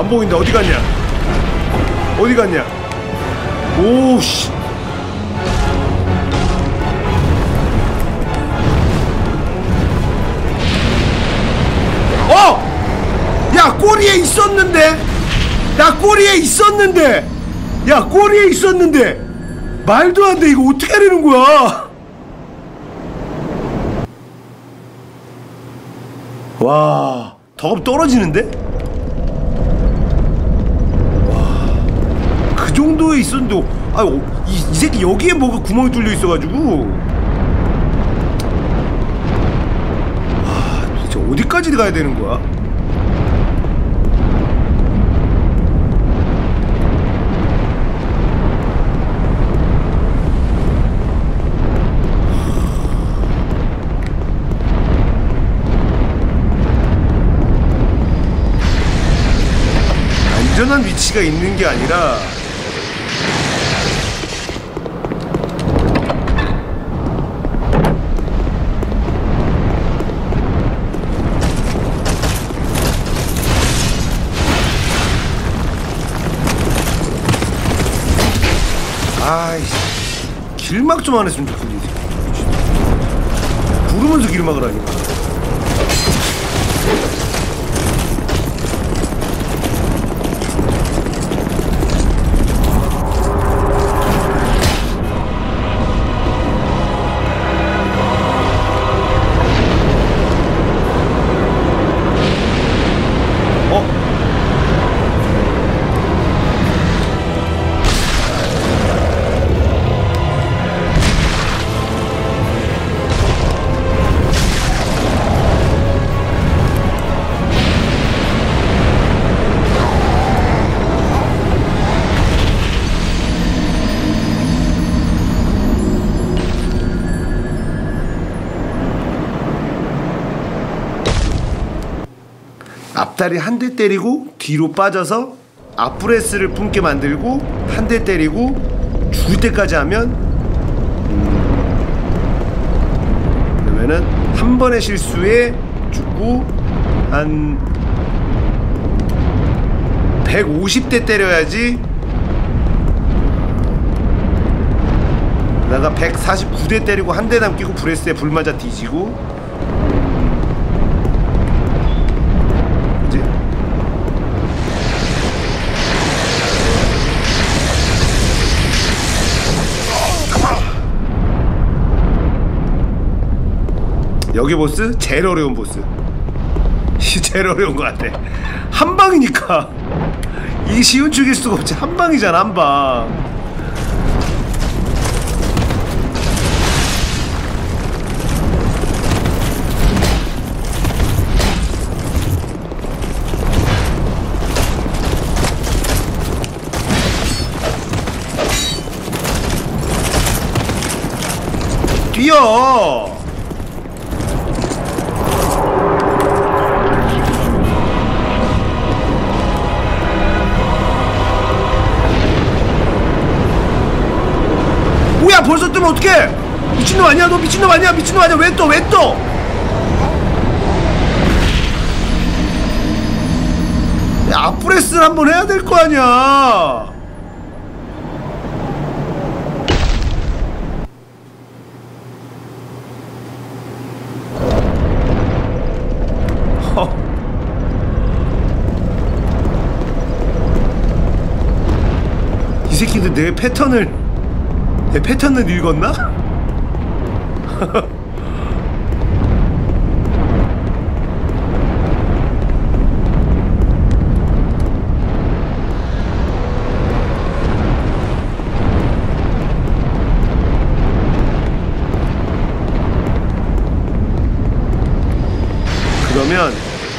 안 보인다. 어디 갔냐? 어디 갔냐? 오씨. 야, 꼬리에 있었는데. 야, 꼬리에 있었는데. 야, 꼬리에 있었는데. 말도 안 돼. 이거 어떻게 하려는 거야? 와, 더 떨어지는데? 와, 그 정도에 있었는데, 아유, 이 새끼 여기에 뭐가 구멍이 뚫려 있어가지고. 와, 도대체 어디까지 가야 되는 거야? 안전한 위치가 있는 게 아니라 아이씨, 길막 좀 안 했으면 좋겠지. 부르면서 길막을 하니까. 앞다리 한 대 때리고 뒤로 빠져서 앞브레스를 뿜게 만들고 한 대 때리고 죽을 때까지 하면 그러면은 한 번의 실수에 죽고 한 150대 때려야지. 내가 149대 때리고 한 대 남기고 브레스에 불 맞아 뒤지고. 여기 보스? 제일 어려운 보스. 제일 어려운 것 같아. 한 방이니까 이게 쉬운 죽일 수가 없지. 한 방이잖아, 한 방. 뛰어. 뭐야, 벌써 뜨면 어떡해? 미친놈 아니야? 너 미친놈 아니야? 미친놈 아니야? 왜 또? 왜 또? 야, 앞브레스를 한번 해야 될 거 아니야. 이 새끼들 내 패턴을 읽었나? 그러면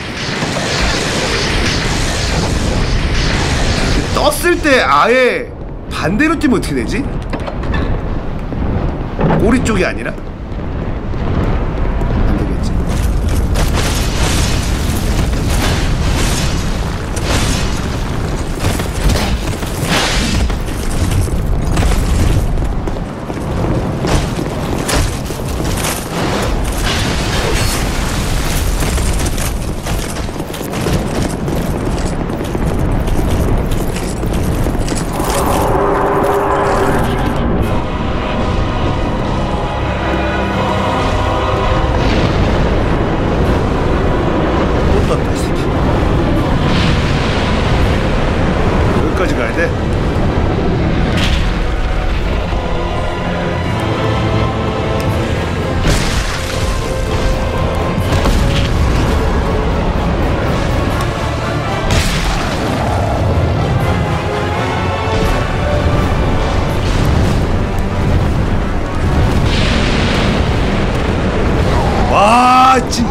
떴을 때 아예 반대로 뛰면 어떻게 되지? 꼬리 쪽이 아니라? 안 되겠지.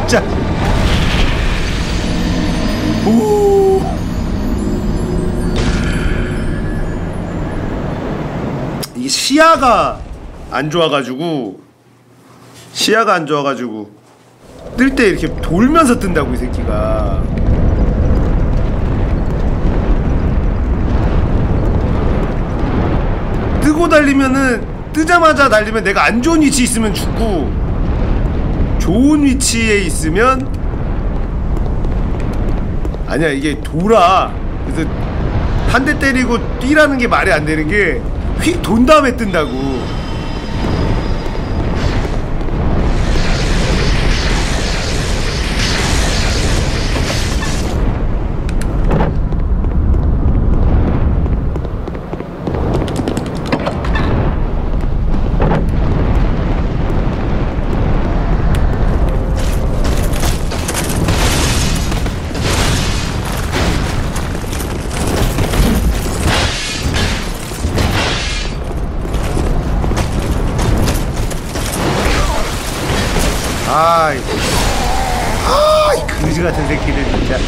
진짜. 오. 이 시야가 안 좋아가지고 뜰 때 이렇게 돌면서 뜬다고 이 새끼가. 뜨고 달리면은 뜨자마자 달리면 내가 안 좋은 위치에 있으면 죽고 좋은 위치에 있으면 아니야 이게 돌아. 그래서 한 대 때리고 뛰라는 게 말이 안 되는 게 휙 돈 다음에 뜬다고. 이 그지 같은 새끼들 진짜.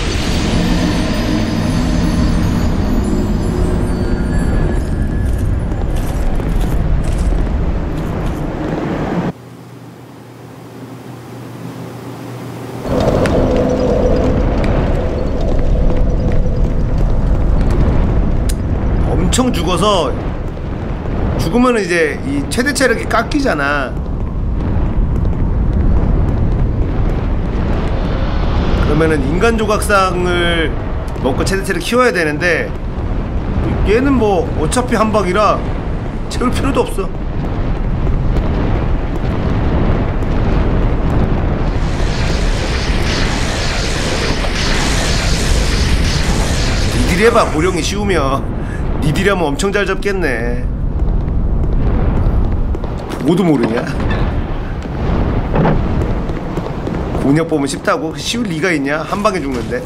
엄청 죽어서 죽으면 이제 이 최대 체력이 깎이잖아. 그러면은 인간 조각상을 먹고 최대체를 키워야 되는데 얘는 뭐 어차피 한 방이라 채울 필요도 없어. 니들이 해봐. 고령이 쉬우면 니들이 하면 엄청 잘 잡겠네. 보고도 모르냐? 공략 보면 쉽다고? 쉬울 리가 있냐? 한 방에 죽는데.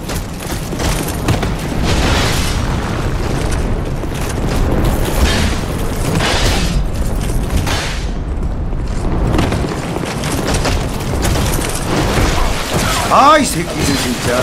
아, 이 새끼들 진짜.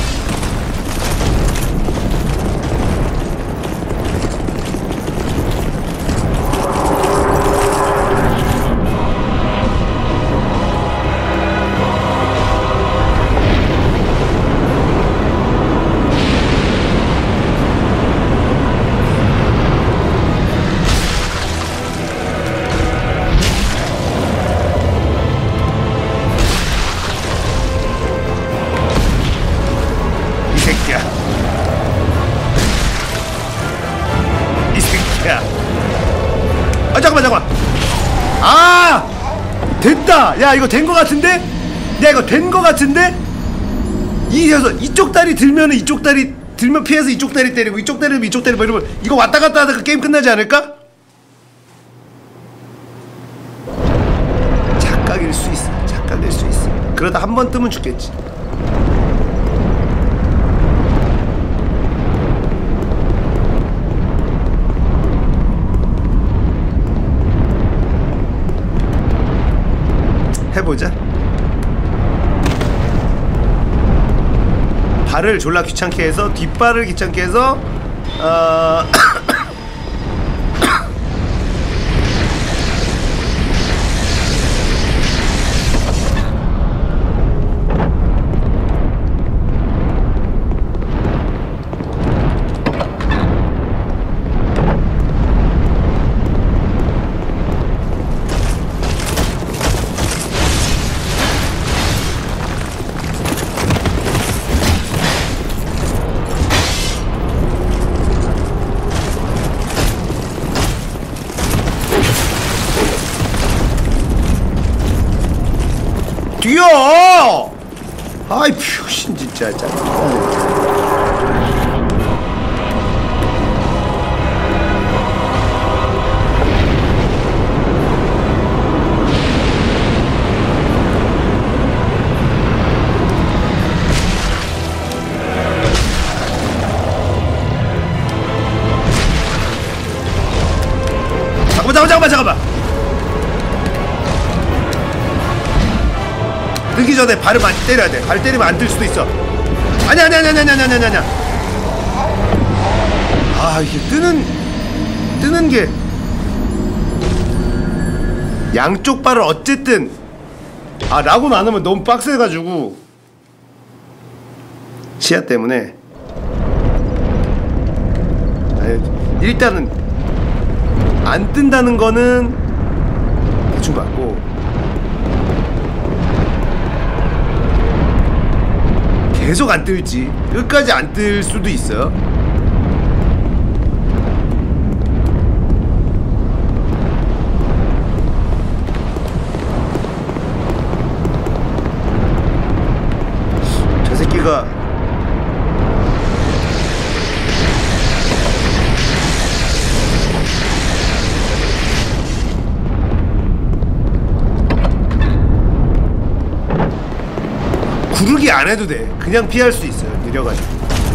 됐다! 야 이거 된 거 같은데? 야 이거 된 거 같은데? 이쪽 다리 들면은 이쪽 다리 들면 피해서 이쪽 다리 때리고 이쪽 다리 들면 이쪽 다리 뭐 이러면 이거 왔다 갔다 하다가 게임 끝나지 않을까? 착각일 수 있어. 착각일 수 있어. 그러다 한 번 뜨면 죽겠지. 해보자. 발을 졸라 귀찮게 해서 뒷발을 귀찮게 해서 뛰어! 아이 퓨신 진짜. 잠깐만. 뜨기 전에 발을 많이 때려야 돼. 발 때리면 안 뜰 수도 있어. 아니야. 아, 이게 뜨는 게 양쪽 발을 어쨌든 라고는 안 하면 너무 빡세가지고 시야 때문에 일단은 안 뜬다는 거는 대충 맞고 계속 안 뜰지 끝까지 안 뜰 수도 있어요. 저 새끼가 구르기 안 해도 돼. 그냥 피할 수 있어요. 느려가지고.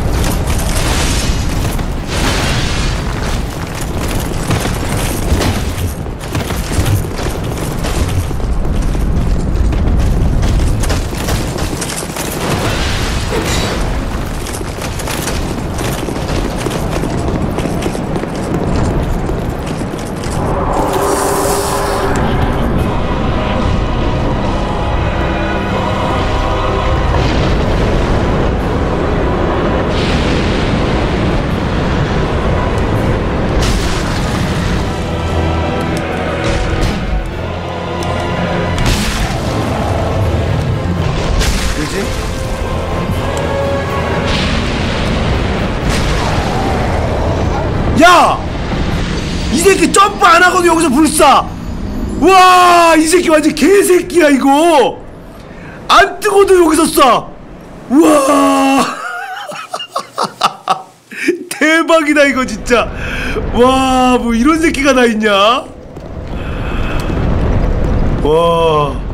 야! 이 새끼 점프 안 하고도 여기서 불사! 와! 이 새끼 완전 개새끼야, 이거! 안 뜨고도 여기서 쏴! 우와! 대박이다, 이거 진짜! 와, 뭐 이런 새끼가 다 있냐? 와.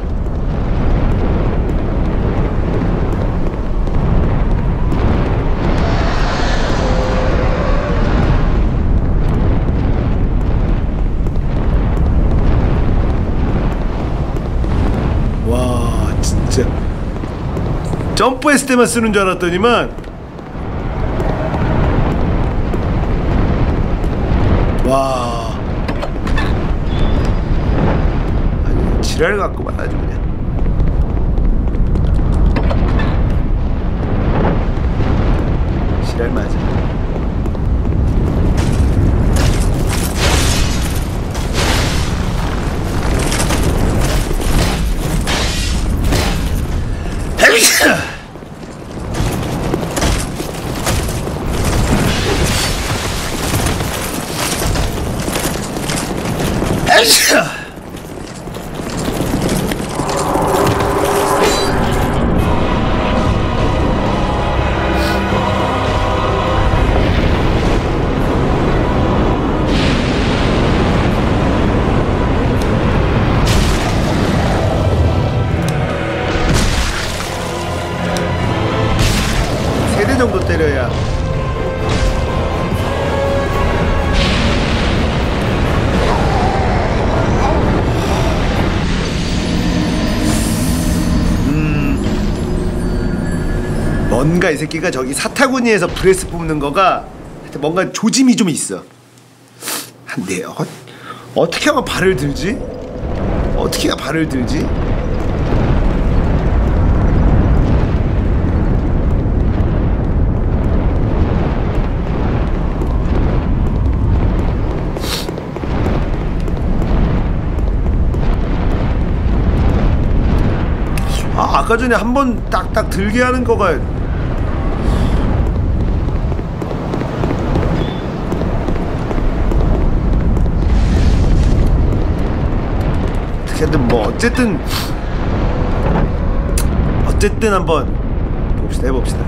점프했을 때만 쓰는 줄 알았더니만 와 아니 지랄 같구만 아주 그냥. 지랄 맞아. 세대 정도 때려야. 뭔가 이 새끼가 저기 사타구니에서 브레스 뽑는 거가 뭔가 조짐이 좀 있어. 한데 어떻게 하면 발을 들지? 어떻게 해야 발을 들지? 아까 전에 한 번 딱딱 들게 하는 거가 어떻게든 뭐 어쨌든 한번 해봅시다.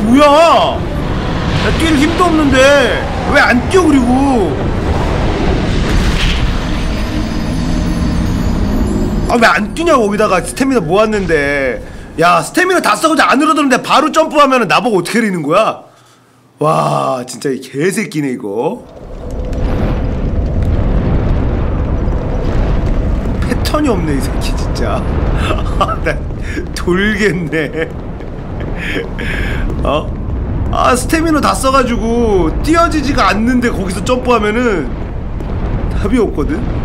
뭐야? 나 뛸 힘도 없는데 왜 안 뛰어? 그리고 아 왜 안 뛰냐고. 거기다가 스태미나 모았는데. 야 스태미나 다 써가지고 안으로 들었는데 바로 점프하면 나보고 어떻게 리는 거야? 와 진짜 이 개새끼네 이거. 패턴이 없네 이 새끼 진짜. 나 돌겠네. 아 스태미너 다 써가지고 뛰어지지가 않는데 거기서 점프하면은 답이 없거든.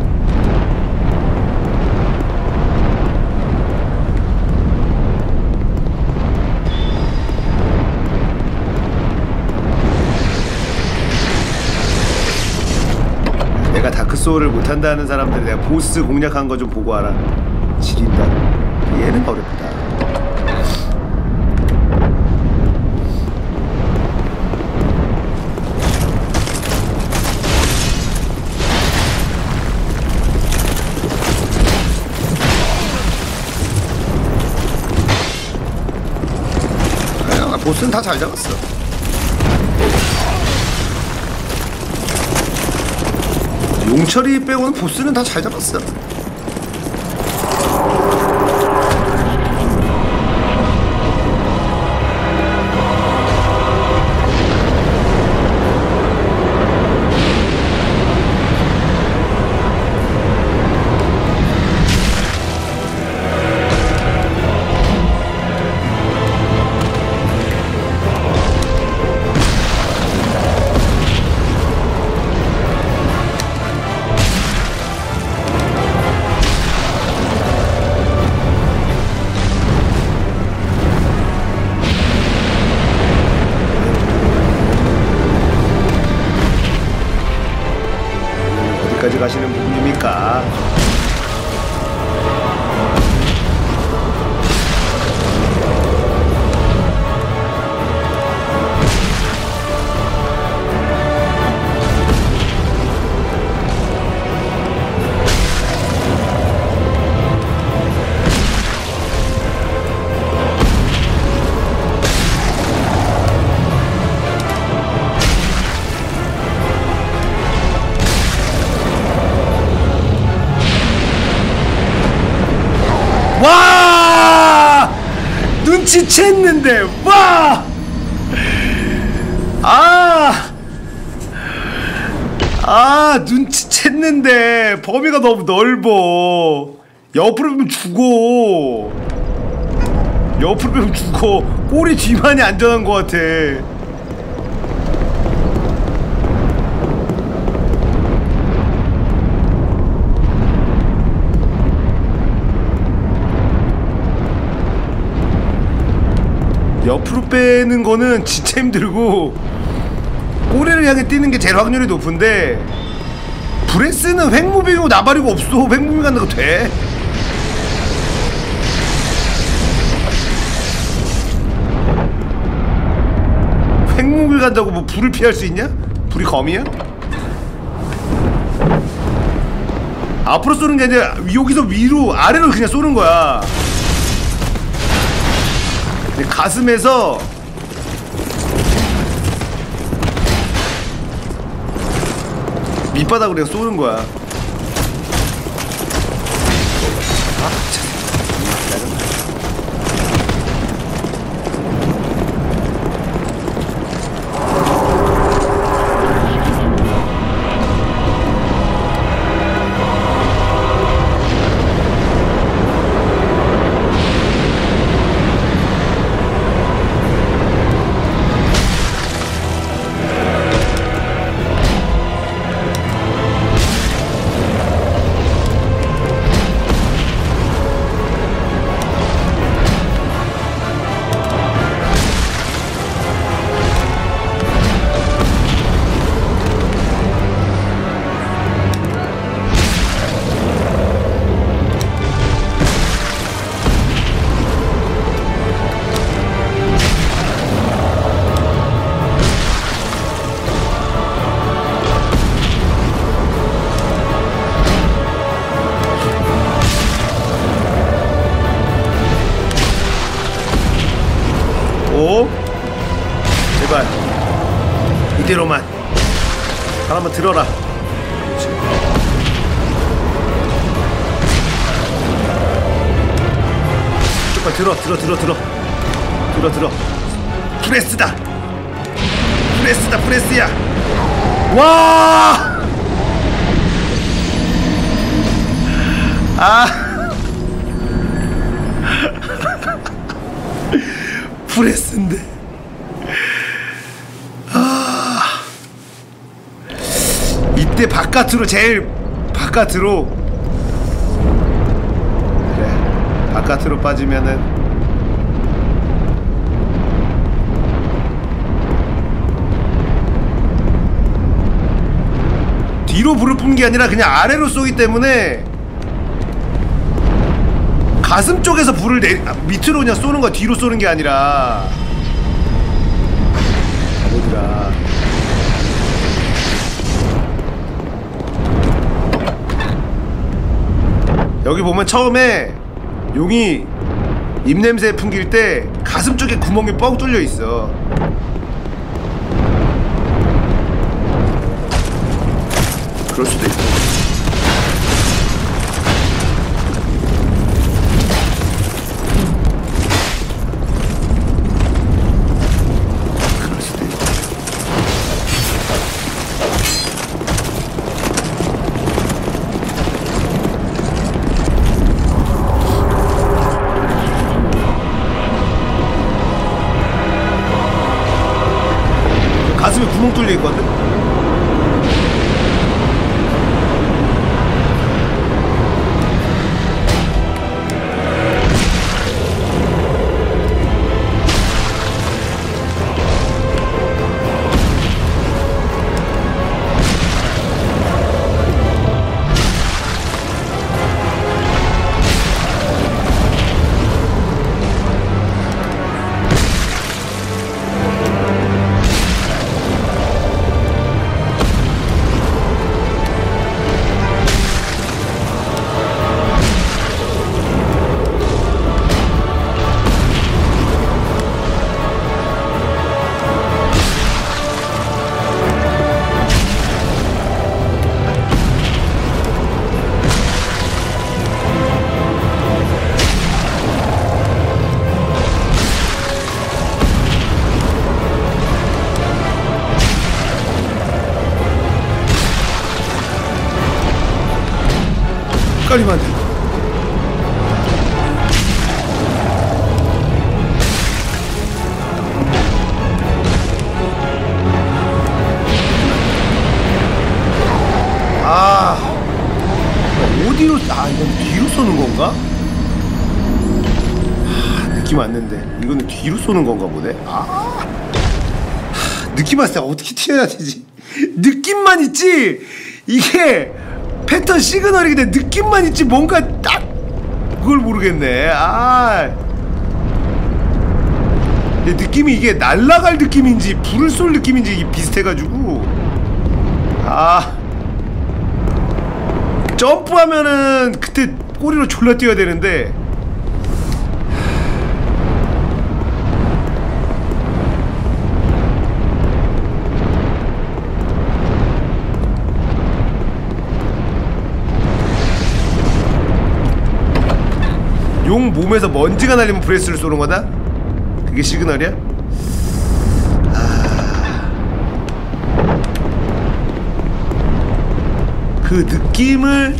내가 다크소울을 못한다는 사람들 내가 보스 공략한 거 좀 보고 와라. 지린다. 얘는 어렵다. 보스는 다 잘 잡았어. 용철이 빼고는 보스는 다 잘 잡았어. 어디까지 가시는 부분입니까? 와! 눈치챘는데 와! 눈치챘는데 범위가 너무 넓어. 옆으로 보면 죽어. 옆으로 보면 죽어. 꼬리 뒤만이 안전한 것 같아. 옆으로 빼는 거는 진짜 힘들고 꼬리를 향해 뛰는 게 제일 확률이 높은데 브레스는 횡무빙이고 나발이고 없어. 횡무빙 간다고 돼? 횡무빙 간다고 뭐 불을 피할 수 있냐? 불이 검이야? 앞으로 쏘는 게 아니라 여기서 위로 아래로 그냥 쏘는 거야. 가슴에서 밑바닥으로 그냥 쏘는 거야. 아, 참. 이대로만 발 한번 들어라. 조금 들어. 프레스다. 프레스야. 와! 아. 프레스인데. 아. 이때 바깥으로 제일 바깥으로. 그래. 바깥으로 빠지면은 뒤로 불을 뿜은 게 아니라 그냥 아래로 쏘기 때문에 가슴 쪽에서 불을 밑으로 그냥 쏘는 거야. 뒤로 쏘는 게 아니라. 뭐더라. 여기 보면 처음에 용이 입냄새 풍길 때 가슴 쪽에 구멍이 뻥 뚫려 있어. 그럴 수도 있고. 그럴 수도 있고. 가슴에 구멍 뚫려 있거든. 헷갈리면 안 돼. 아, 어디로? 아, 이건 뒤로 쏘는 건가? 느낌 왔는데 이거는 뒤로 쏘는 건가 보네. 느낌 왔을 때 어떻게 튀어야 되지? 느낌만 있지. 이게 패턴 시그널이 근데 느낌만 있지 뭔가 딱 그걸 모르겠네. 근데 느낌이 이게 날아갈 느낌인지 불을 쏠 느낌인지 이게 비슷해가지고. 점프하면은 그때 꼬리로 졸라 뛰어야 되는데. 용 몸에서 먼지가 날리면 브레스를 쏘는 거다? 그게 시그널이야? 그 느낌을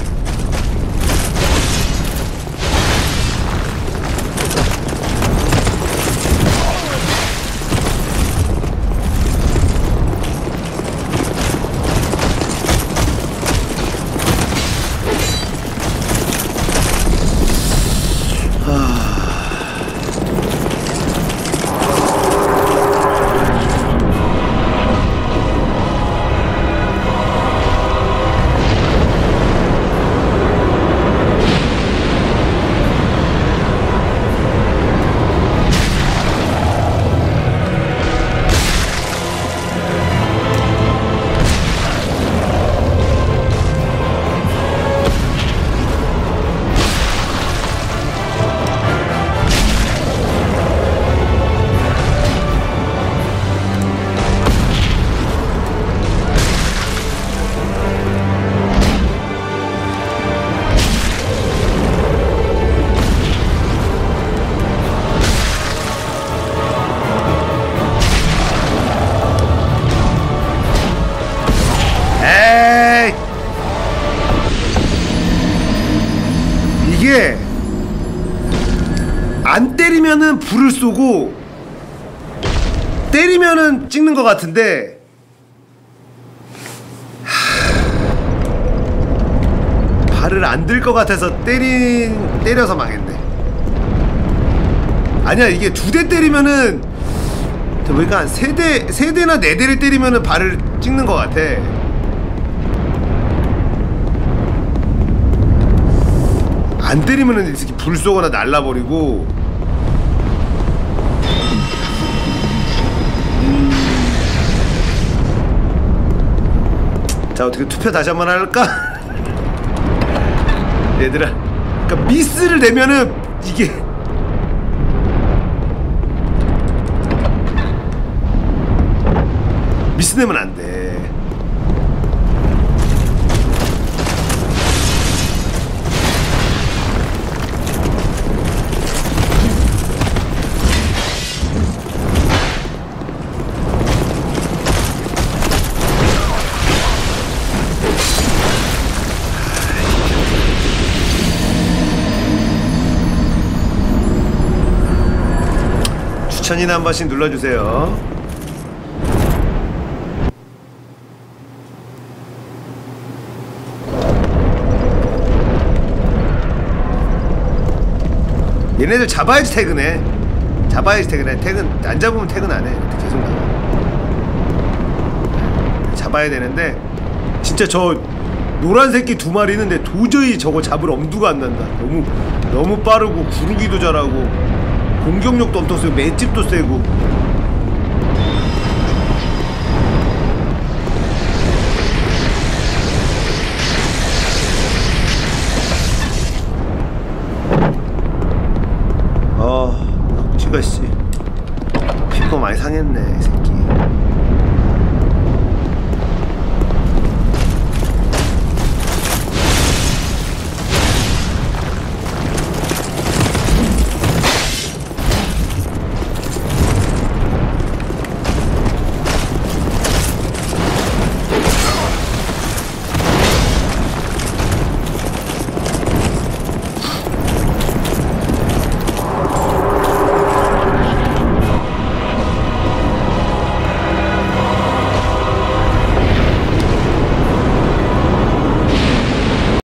이게 안 때리면은 불을 쏘고 때리면은 찍는 것 같은데 발을 안 들 것 같아서 때려서 망했네. 아니야, 이게 2대 때리면은 그러니까 3대나 4대를 때리면은 발을 찍는 것 같아. 안 때리면은 이렇게 불 쏘거나 날라버리고. 자, 어떻게 투표 다시 한번 할까? 얘들아, 그러니까 미스를 내면은 이게 미스 내면 안 돼. 추천이나 한 번씩 눌러주세요. 얘네들 잡아야지 퇴근해. 잡아야지 퇴근해. 퇴근 안 잡으면 퇴근 안 해. 계속 나가. 잡아야 되는데 진짜 저 노란 새끼 2마리는 내 도저히 저거 잡을 엄두가 안 난다. 너무 빠르고 구르기도 잘하고 공격력도 엄청 세고 맷집도 세고.